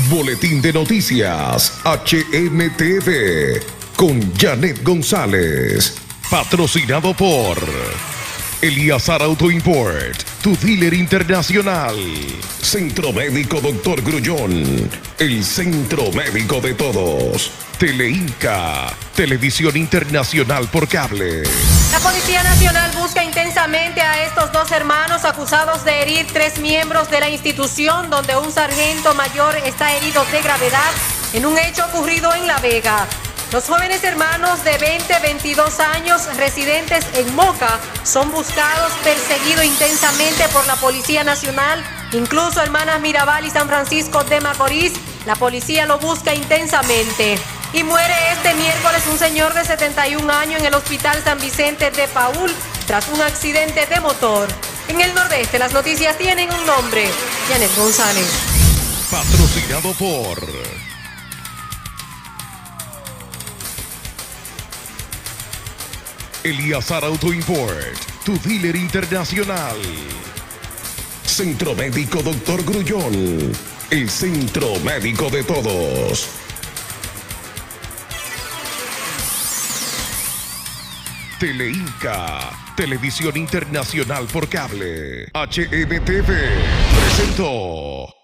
Boletín de Noticias HMTV con Janet González. Patrocinado por Eliazar Auto Import, tu dealer internacional. Centro Médico Dr. Grullón, el centro médico de todos. Teleinca, televisión internacional por cable. La Policía Nacional busca intensamente a estos dos hermanos acusados de herir 3 miembros de la institución, donde un sargento mayor está herido de gravedad en un hecho ocurrido en La Vega. Los jóvenes hermanos de 20, 22 años, residentes en Moca, son buscados, perseguidos intensamente por la Policía Nacional. Incluso Hermanas Mirabal y San Francisco de Macorís, la policía lo busca intensamente. Y muere este miércoles un señor de 71 años en el Hospital San Vicente de Paúl tras un accidente de motor. En el Nordeste las noticias tienen un nombre: Janet González. Patrocinado por Eliazar Auto Import, tu dealer internacional. Centro Médico Dr. Grullón, el centro médico de todos. Teleinca, televisión internacional por cable. HMTV presentó.